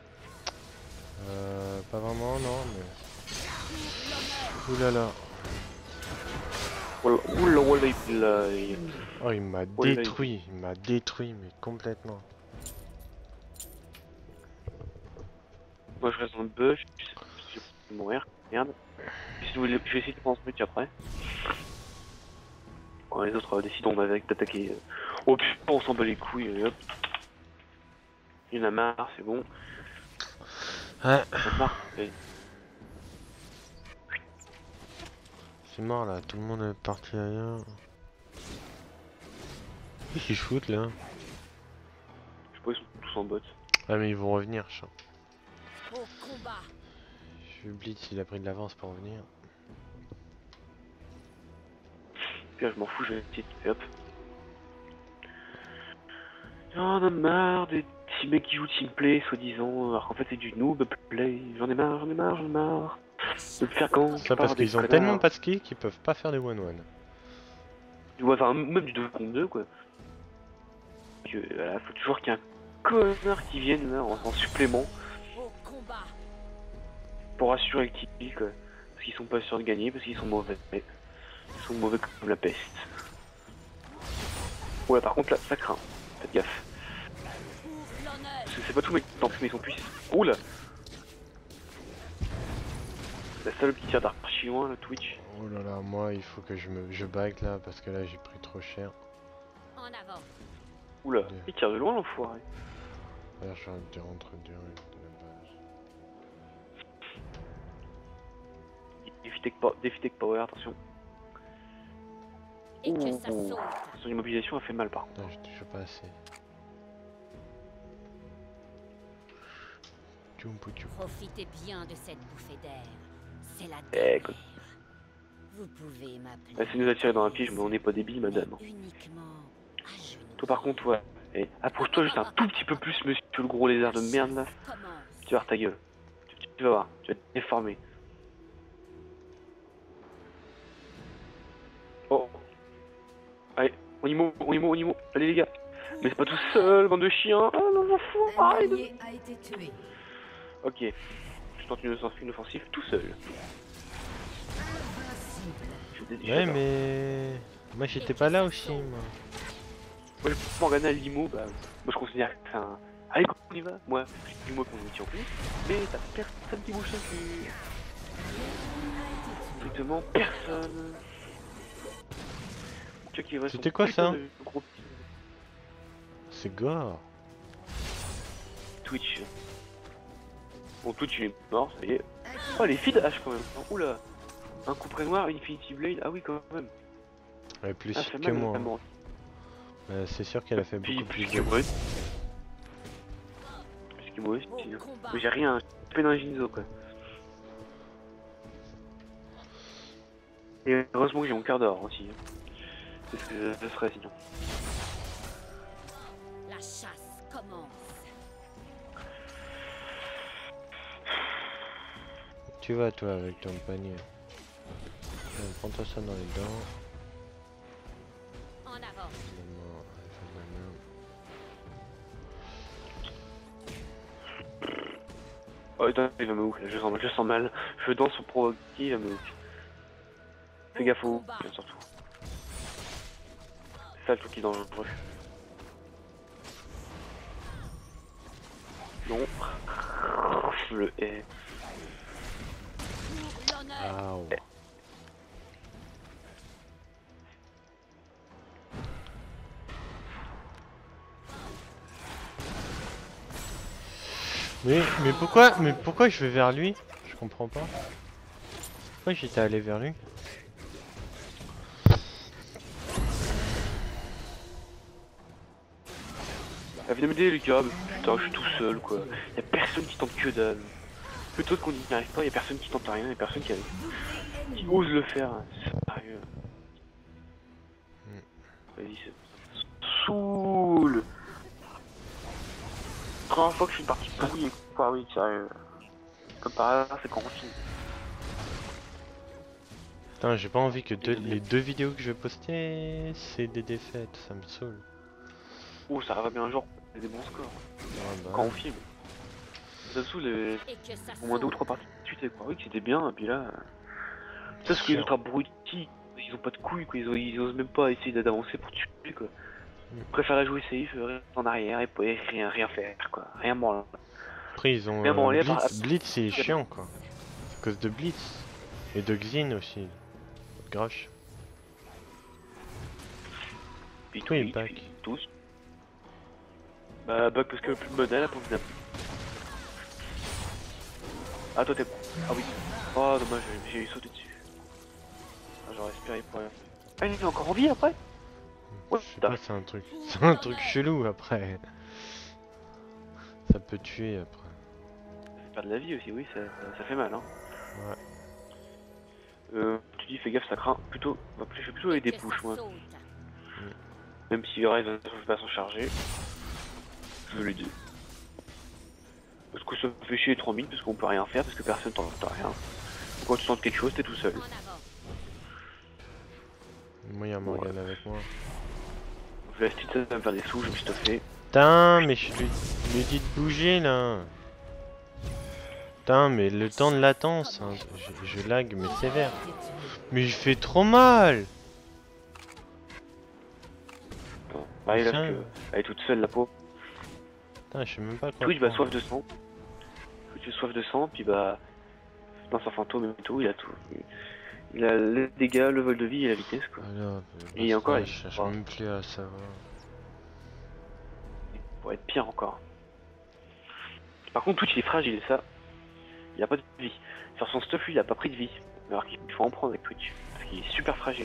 Euh, pas vraiment, non, mais... Pour l'honneur. Ouh là là. Wallah- Oula wallahi billahi. Oh, il m'a Oh là là. détruit, il m'a détruit, mais complètement. Moi je reste dans le bush, je vais mourir, merde. Si vous voulez, je vais essayer de prendre ce truc après. Quand les autres euh, décident avec d'attaquer. euh, Oh putain, on s'en bat les couilles, allez, hop. Il y en a marre, c'est bon. Ah, Il y en a marre. allez. c'est mort là, tout le monde est parti ailleurs. Qu'est-ce qu'ils foutent là? Je sais pas, ils sont tous en bot. Ah mais ils vont revenir, je sens. Au combat. Je Blitz, il a pris de l'avance pour revenir. Puis là, je m'en fous, je vais petite, et hop. J'en ai marre des petits mecs qui jouent teamplay, soi-disant, alors qu'en fait c'est du noob play. J'en ai marre, j'en ai marre, j'en ai marre. De me faire quand Ça parce qu'ils ont tellement pas de skills qu'ils peuvent pas faire des one one. Ouais, enfin, même du deux contre deux, quoi. Que, voilà, faut toujours qu'il y ait un connard qui vienne là, en, en supplément Au combat. pour assurer le kill, quoi. Parce qu'ils sont pas sûrs de gagner, parce qu'ils sont mauvais. Ils sont mauvais comme la peste. Ouais, par contre là, ça craint. Faites gaffe. Pour l'honneur. Parce que c'est pas tous mes temps, mais ils sont puissants. Oula! La seule qui tire d'archi loin, le Twitch. Oh là là, moi il faut que je me je bague là parce que là j'ai pris trop cher. En avant. Oula, Ouais. il tire de loin l'enfoiré. D'ailleurs je suis entre deux rues de la base. Défitech po- Défitech Power, attention. Et que ça Ouh. saute. Son immobilisation a fait mal par contre. Putain, j'ai toujours pas assez. Tchoum pou tchoum. Profitez bien de cette bouffée d'air. C'est la Eh, dernière. écoute. Vous pouvez m'appeler. Elle s'est nous a tiré dans un piège, mais on n'est pas débiles, madame. Uniquement à genoux. Toi, par contre, ouais. Eh, approche-toi juste un tout petit peu plus, monsieur le gros lézard de merde là. Commence. Tu vas voir ta gueule. Tu, tu vas voir, tu vas être déformé. Oh. Allez, on y monte, on y monte, on y monte. Allez les gars. Mais c'est pas tout seul, bande de chiens. Ah non, non, fou, Un arrête. allié a été tué. Ok. Je tente une, une offensive tout seul. Invincible. Je dé- Ouais, j'adore. mais. Moi j'étais pas là aussi, moi. Moi, je peux gagner à Limo, bah. Moi, je considère que c'est un. Allez, on y va. Moi, c'est Limo qu'on me tire en plus. Mais t'as personne qui bouge son cul. Strictement personne. Tu vois qu'il reste C'était son quoi, putain ça de gros petit C'est gore. Twitch. Bon, Twitch il est mort, ça y est. Oh, les filles d'H quand même. Oula. Un coup près noir, Infinity Blade. Ah oui, quand même. Elle est plus Ah, ça fait que mal, moi. hein. notamment. Euh, c'est sûr qu'elle a fait Puis, beaucoup puis plus qui de. mourait. Puis qui mourait, Au sinon. combat. Mais j'ai rien, je peine un Jinzo quoi. Et heureusement que j'ai mon quart d'or aussi. hein. Parce que ce serait sinon. La chasse commence. Tu vas toi avec ton panier. Tiens, prends-toi ça dans les dents. En avant. Évidemment, elle fait de la merde. Oh putain, il va me hook là, je sens, je sens mal. Je danse pour provoquer, il va me hook. Fais gaffe au hook, surtout. C'est ça le truc qui est dangereux. Non. Je le hais. Pour l'honneur. Aouh. Mais, mais pourquoi, mais pourquoi je vais vers lui? Je comprends pas. Pourquoi j'étais allé vers lui? Ah, viens m'aider les gars, mais putain, je suis tout seul quoi. Y'a personne qui tente que dalle. Plutôt qu'on n'y arrive pas, y'a personne qui tente rien, y'a personne qui, qui ose le faire. Sérieux. Vas-y, c'est. Soul. Première fois que je suis parti pourri, quoi, oui, sérieux. Comme par hasard, c'est quand on filme. Putain, j'ai pas envie que deux- les deux vidéos que je vais poster, c'est des défaites, ça me saoule. Oh, ça va bien un jour, c'est des bons scores. Ah bah, Quand on filme. Ça saoule les... Et que ça au moins deux ou saute. trois parties de suite, quoi. Oui, que c'était bien, et puis là. Ça, ce que les Chiant. autres abrutis, ils ont pas de couilles, quoi. Ils, ont- ils osent même pas essayer d'avancer pour tuer, quoi. Mm. Ils préfèrent la jouer safe, rester en arrière et pas- et rien, rien faire, quoi. Rien branler. Après ils ont Mais bon, euh, les- Blitz, Blitz c'est chiant quoi. C'est à cause de Blitz. Et de Xin aussi. Grosh. Puis Oui, Twitch, back. puis tous. Bah, back parce que plus de modèle, pour venir. Ah, toi t'es. Ah oui. Oh, dommage, j'ai- j'ai sauté dessus. Ah, j'aurais espéré pour rien. Ah, il est encore en vie après? Ouais, Je sais putain. pas, c'est un truc. C'est un truc chelou après. Ça peut tuer après. Faire de la vie aussi, oui, ça, ça fait mal, hein. Ouais. Euh, tu dis, fais gaffe, ça craint. Plutôt, bah, je vais plutôt avec des Que ça push, moi. saute. Même si Ray va pas s'en charger. Je veux les deux. Parce que ça me fait chier les trois mille, parce qu'on peut rien faire, parce que personne t'en tente rien. Quand tu tentes quelque chose, t'es tout seul. En avant. Moi y'a Morgane avec moi. Je laisse Titan me faire des sous, je me suis fait. Putain, mais je lui, lui dis de bouger là. Putain, mais le temps de latence, hein, je, je lag mais sévère. Mais je fais trop mal. Bon, pareil là, Tiens. parce que elle est toute seule, la peau. Putain, je sais même pas quoi. Twitch, bah, prendre. soif de sang. Twitch, a soif de sang, puis bah. Dans sa fantôme et tout, il a tout. Il a les dégâts, le vol de vie et la vitesse, quoi. Alors, Et il y a encore, je il- cherche wow. même plus à savoir. Pour être pire encore. Par contre, Twitch il est fragile, ça. Il a pas de vie. Sur son stuff, lui, il a pas pris de vie. Alors qu'il faut en prendre avec Twitch. Parce qu'il est super fragile.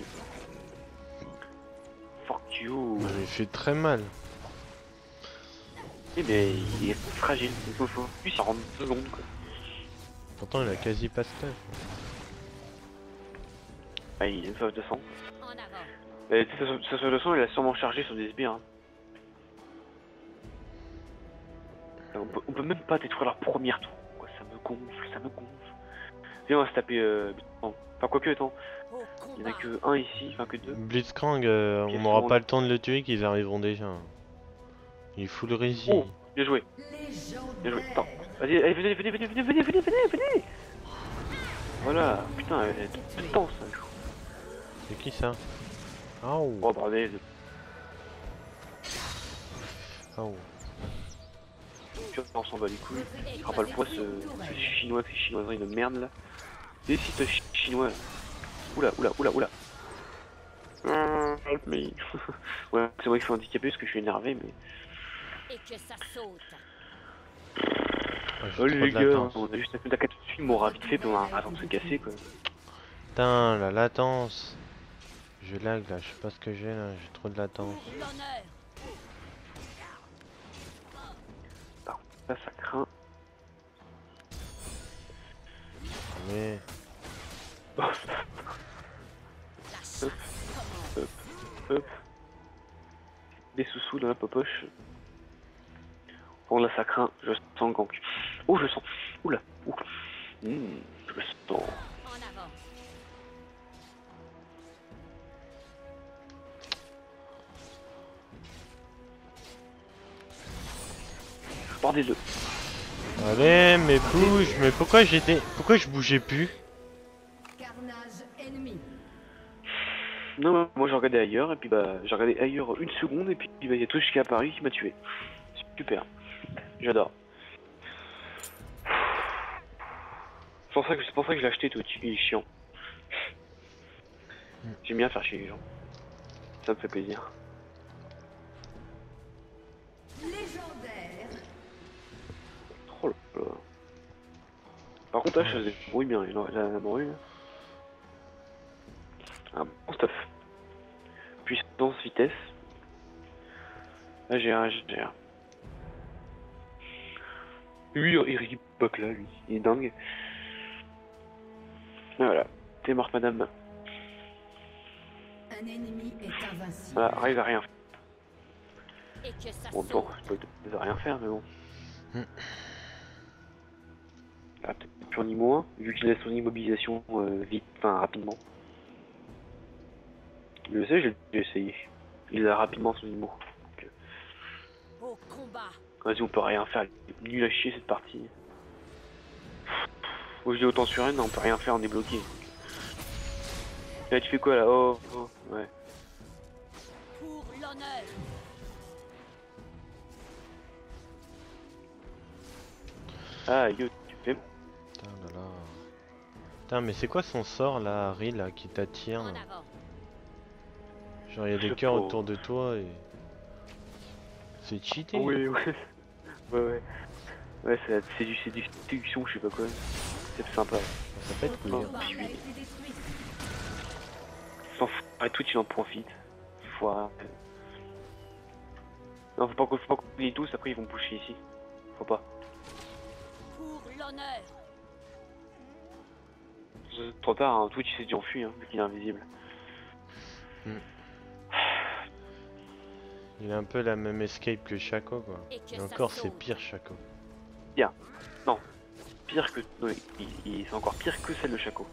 Fuck you. Mais il fait très mal. Eh mais il est fragile. Il faut, faut... Lui, ça rentre deux secondes, quoi. Pourtant, il a quasi pas stuff. Ah, il a une soif de sang. En avant. Et sa sa soif de sang, il a sûrement chargé sur des sbires. Hein. On peut, on peut même pas détruire leur première tour. Quoi, ça me gonfle, ça me gonfle. Viens, on va se taper. Euh... Enfin, quoique, attends. Au Il n'y en a combat. que un ici, enfin que deux. Blitzcrank, euh, Puis on à ce n'aura moment-là- pas le temps de le tuer qu'ils arriveront déjà. Il fout le rési. Oh, bien joué, bien joué. Attends, vas-y, allez, venez, venez, venez, venez, venez, venez, venez, venez. Voilà, putain, elle est tout le temps ça. C'est qui ça? Aouh. Oh bordel. Aouh. Tu vois, on s'en bat les couilles. Il fera pas le poids ce, ce chinois, ces chinoiseries de merde là. Et si t'as chinois là. Oula, oula, oula, oula. Ah, help me. Ouais, c'est vrai que je suis handicapé parce que je suis énervé, mais. Et que ça saute. Oh, j'ai Oh trop les de gars, latence. on a juste un peu d'attaque dessus, il m'aura vite fait pour un avant de se casser quoi. Putain, la latence. Je lag là, je sais pas ce que j'ai là, j'ai trop de latence. Pour l'honneur. Là ça craint. Mais. La chasse commence. Hop. Des sous-sous dans la popoche. Bon là ça craint, je sens le gank. Oh je sens. Oula. Ouh. Mmh, je le sens. En avant. Bordel de. Allez, mais bouge, mais pourquoi j'étais. Pourquoi je bougeais plus? Carnage ennemi. Non, non, moi j'ai regardé ailleurs et puis bah j'ai regardé ailleurs une seconde et puis bah, il y a tout ce qui est apparu qui m'a tué. Super. J'adore. C'est pour ça que c'est pour ça que je l'ai acheté tout, il est chiant. J'aime bien faire chier les gens. Ça me fait plaisir. Légendaire. Oh là là. Par contre là je faisais bruit bien, il a la bruit là. Un bon stuff. Puissance, vitesse. Là j'ai un, j'ai un. Lui il rigole pas que là lui, il est dingue. Et voilà, t'es morte madame. Un ennemi est invincible. Voilà, arrive à rien faire. Et que ça Bon, saute. bon, je peux à rien faire, mais bon. Hmm. Ah, peut-être plus en niveau un, vu qu'il a son immobilisation euh, vite, enfin rapidement. Je le sais, j'ai j'ai essayé. Il a rapidement son immo. Donc, euh, Au combat. vas-y, on peut rien faire. Il est nul à chier cette partie. Faut que je dis autant sur une, on peut rien faire, on est bloqué. Là, tu fais quoi là? Oh, oh, ouais. Pour l'honneur. Ah, yo, tu fais. Putain, là là. Putain, mais c'est quoi son sort là, Harry là, qui t'attire En là? avant. Genre, il y a Je des sais cœurs pas. autour de toi et. C'est cheaté. Oui, ouais. Ouais, ouais. Ouais, c'est c'est du, c'est du séduction, je sais pas quoi. C'est sympa. Ça peut être cool. Votre hein. tour a été détruite. S'en fout. Ah, Twitch il en profite. Faut arrêter. Non, faut pas qu'on faut pas qu'on les tous, après ils vont pusher ici. Faut pas. Pour l'honneur. C'est trop tard, hein. Twitch il s'est déjà enfui, hein, vu qu'il est invisible. Il a un peu la même escape que Shaco quoi. Et que Et ça encore, c'est saute. pire Shaco. Pire que. Non, il, il- c'est encore pire que celle de Shaco.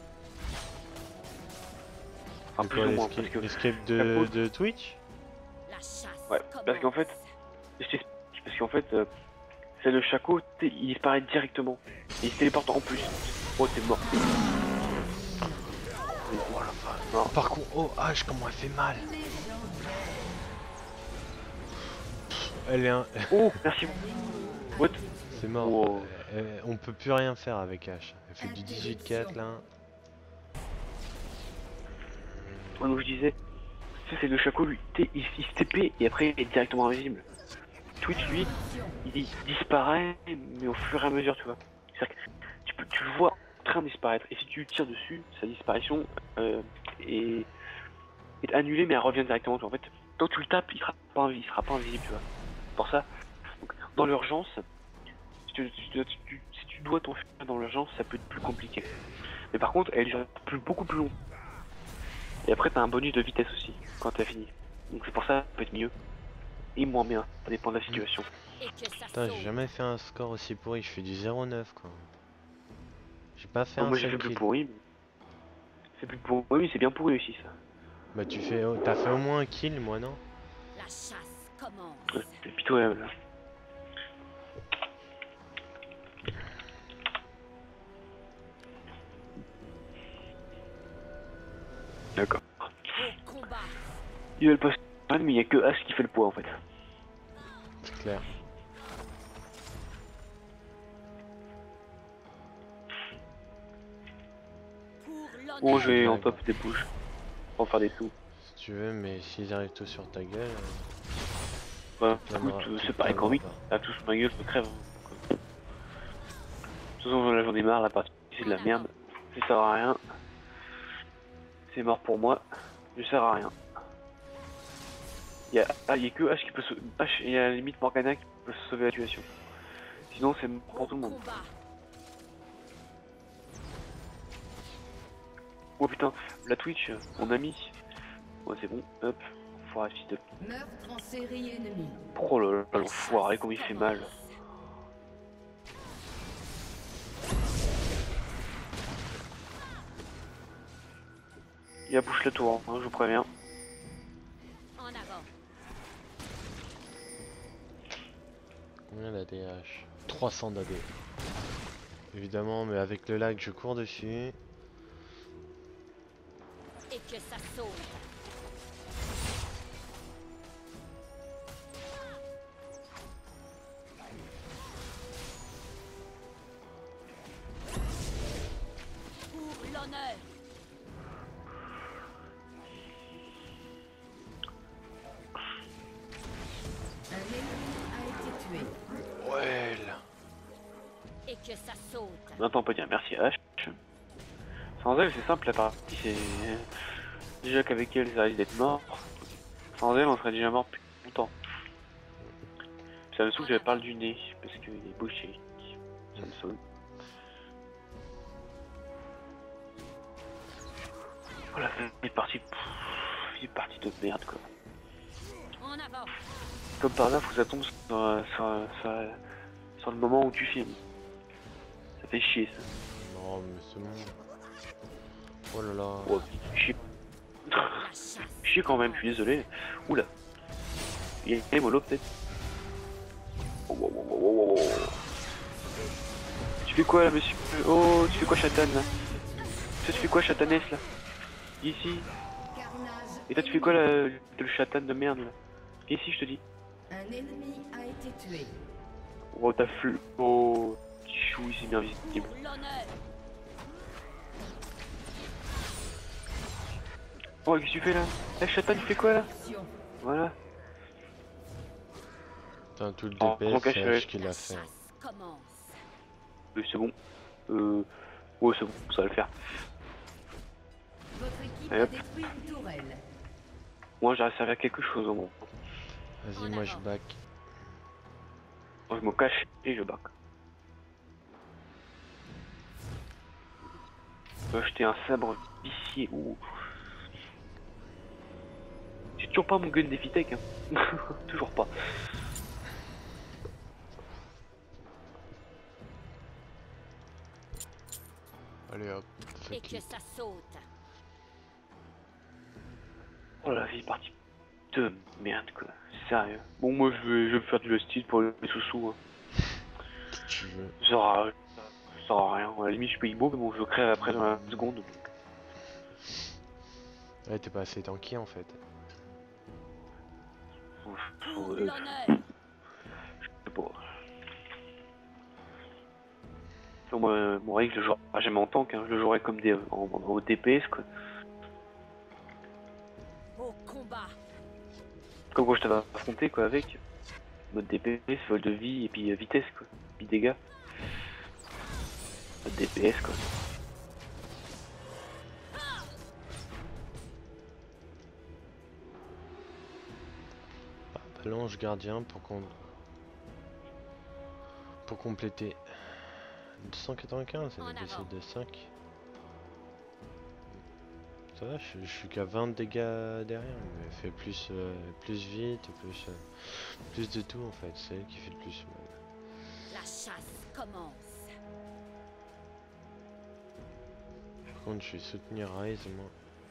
Enfin, C'est plus quoi ou moins, l'escape parce que. l'escape de, Shaco- de Twitch? La chasse Ouais, parce qu'en fait, je t'explique, parce qu'en fait, euh, celle de Shaco, t'es- il disparaît directement. Et il se téléporte en plus. Oh, t'es mort. Voilà. Non, Par contre, oh H, comment elle fait mal! Elle est un. oh, merci. What? C'est mort. Oh. Euh, on peut plus rien faire avec H. Elle fait du dix-huit quatre là. Ouais, donc je disais, ça c'est le Shaco, lui, t'es- il, il se T P et après il est directement invisible. Twitch, lui, il, il disparaît, mais au fur et à mesure, tu vois. C'est-à-dire que tu, peux, tu le vois en train de disparaître, et si tu tires dessus, sa disparition euh, est, est annulée, mais elle revient directement. Tu vois. En fait, quand tu le tapes, il sera pas, invi- il sera pas invisible, tu vois. Pour ça, donc, dans l'urgence, si tu, si tu- si tu- si tu dois t'enfuir dans l'urgence, ça peut être plus compliqué. Mais par contre, elle dure plus, beaucoup plus longtemps. Et après t'as un bonus de vitesse aussi quand t'as fini. Donc c'est pour ça que ça peut être mieux. Et moins bien, ça dépend de la situation. Et que ça Putain, j'ai saute. jamais fait un score aussi pourri, je fais du zéro neuf quoi. J'ai pas fait Non, un moi j'ai seul fait plus kill. pourri. mais- C'est plus pourri, oui c'est bien pourri aussi ça. Bah tu fais, oh, t'as fait au moins un kill, moi non? La chasse commence. Ouais, C'est pitoyable. D'accord. Au combat. Il va le passer, mais il y a que H qui fait le poids en fait. C'est clair. Pour l'honneur. Bon, je vais en Ouais, top des bouches. Pour faire des sous. Si tu veux, mais s'ils arrivent tous sur ta gueule, Bah, tu écoute, plaindras- euh, tu c'est te pareil qu'en plaindras oui. pas. Là, tous ma gueule, je me crève. hein. Donc, euh, De toute façon, là, j'en ai marre, la partie, c'est de la merde. Ça sert à rien. C'est mort pour moi. Je sers à rien. Il y a, ah, il y a que H qui peut se. H, il y a à la limite Morgana qui peut se sauver la situation. Sinon, c'est mort pour tout le monde. Combat. Oh putain, la Twitch, mon ami. Ouais, c'est bon, hop. Faut arrêter de. Meurtre en série ennemie. Oh là là, l'enfoiré, comme il fait mal. Il a bouche la tour, hein, je vous préviens. En avant. Combien d'A D H? trois cents d'A D. Évidemment, mais avec le lag, je cours dessus. Et que ça saute. Pour l'honneur. Un ennemi a été tué. Ouais. Et que ça saute. Maintenant, on peut dire merci à H. Sans elle, c'est simple, la partie, c'est. Déjà qu'avec elle, ça risque d'être mort. Sans elle, on serait déjà mort depuis longtemps. Ça me saoule que je parle du nez, parce qu'il est bouché. Ça me saoule. Voilà, il est parti. Il est parti de merde, quoi. En avant. Comme par hasard, faut que ça tombe sur, sur, sur, sur le moment où tu filmes. Ça fait chier, ça. Non, mais c'est bon. Oh là là. Oh, chier. La chasse. Chier quand même, je suis désolé. Oula. Il est mollo peut-être. Oh, oh, oh, oh, oh, oh. Tu fais quoi là, monsieur? Oh, tu fais quoi, Chatan là? Tu fais quoi, Chatanès là? Ici. Carnage. Et toi, tu fais quoi là, le Chatan de merde là? Ici, je te dis. Un ennemi a été tué. Oh, t'as flou. Oh, petit chou, il s'est bien visible. Pour l'honneur. Oh, qu'est-ce que tu fais là? Eh, Chatan, tu fais quoi là? Action. Voilà. Putain, tout le Oh, D P S, mon c'est cache-œil. H qui La l'a fait. chasse commence. Euh, c'est bon. Euh. Ouais, c'est bon, ça va le faire. Votre équipe Et a hop. détruit une tourelle. Moi, j'aurais servi à quelque chose au moins. Vas-y, En moi je avant. back. Moi, je me cache et je back. Je peux acheter un sabre vicié ou. J'ai toujours pas mon gun d'Effitech, hein. Toujours pas. Allez hop, fais Et que clic. ça saute. Oh la vie est partie de merde quoi. Sérieux. Bon, moi je vais, je vais faire du style pour les sous-sous. Hein. Si tu veux. Ça sert à, ça sert à rien. À la limite, je peux y beau, mais bon, je crève après dans la seconde. donc. Ouais, t'es pas assez tanky en fait. Faut- faut- Pour euh, l'honneur. je sais pas. Enfin, moi, mon règle, je le jouerai jamais en tank, hein. Je le jouerai comme des, en, en, en D P S quoi. Au combat. Comme quand je t'avais affronté quoi avec. Mode D P S, vol de vie et puis euh, vitesse quoi. Puis dégâts. Mode D P S quoi. Ballonge gardien pour qu'on pour compléter. deux cent quatre-vingt-quinze, En elle a baissé avant. de cinq. Ça va, je, je suis qu'à vingt dégâts derrière, mais elle fait plus, euh, plus vite, plus, euh, plus de tout en fait, c'est elle qui fait le plus mal. La chasse commence. Par contre, je vais soutenir Ryze, moi.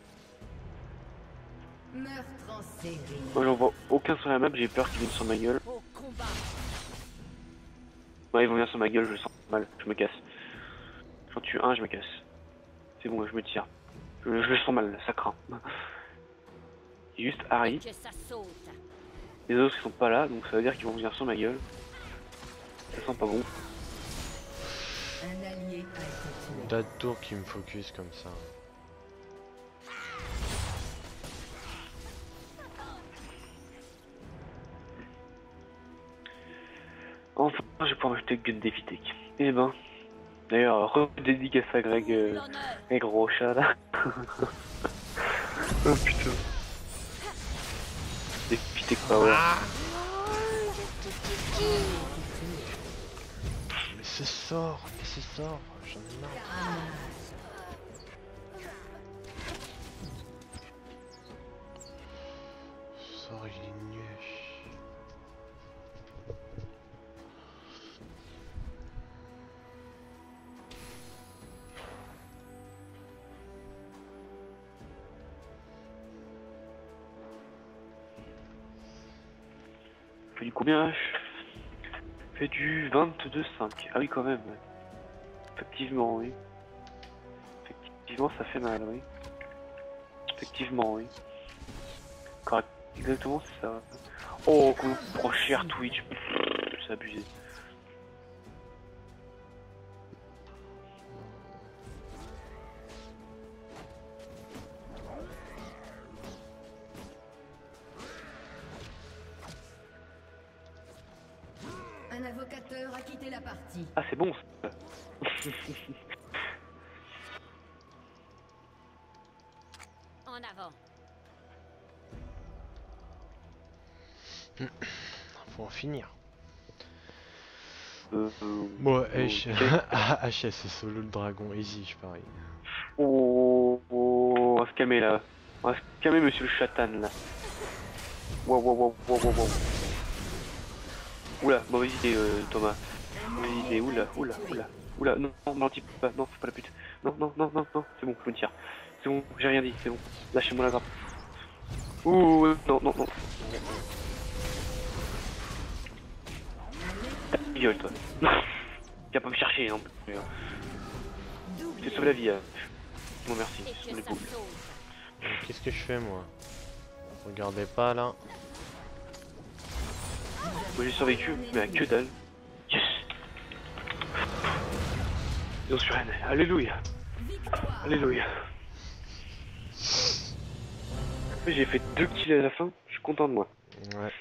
Meurtre en série. Moi j'en vois aucun sur la map, j'ai peur qu'ils viennent sur ma gueule. Au combat. Ouais, ils vont venir sur ma gueule, je le sens mal, je me casse. J'en tue un, je me casse. C'est bon, je me tire. Je, je le sens mal, ça craint. Il y a juste Harry. Que ça saute. Les autres ils sont pas là, donc ça veut dire qu'ils vont venir sur ma gueule. Ça sent pas bon. Un allié a été tué. T'as de tours qui me focus comme ça. Enfin, je vais pouvoir m'acheter Gun Devitek. Eh ben. D'ailleurs, redédicace à Greg, euh, L'honneur. Greg Rocha là. Oh putain. Devitek Power. Mais ce sort, mais ce sort, j'en ai marre. Ce sort, il est nul. Fait du combien? Fait du vingt-deux cinq. Ah oui quand même. Effectivement oui. Effectivement ça fait mal oui. Effectivement oui. Correct. Exactement c'est ça. Oh qu'on prend cher Twitch. C'est abusé. Un invocateur a quitté la partie. Ah c'est bon ça. En avant. Faut en finir. Euh, euh, Moi, euh, H ok. S, c'est solo le dragon, easy, je parie. Oh, oh, on va se calmer là. On va se calmer monsieur le chatan là. Wow wow wow wow wow wow. Oula, mauvaise idée euh, Thomas. Mauvaise idée, oula, oula, oula. Oula, non, non, non, dis pas, non, c'est pas la pute. Non, non, non, non, non, c'est bon, je me tire. C'est bon, j'ai rien dit, c'est bon. Lâchez-moi la grappe. Ouh, euh, non, non, non. Ta gueule toi. Viens pas me chercher, non. Je t'ai sauvé la vie, hein. Bon merci, Et on que est ça cool. saute. Qu'est-ce que je fais, moi? Regardez pas, là. Moi j'ai survécu, mais à que dalle. Yes. Ils ont sur Rennes, alléluia. Victoire. Alléluia. J'ai fait deux kills à la fin, je suis content de moi. Ouais.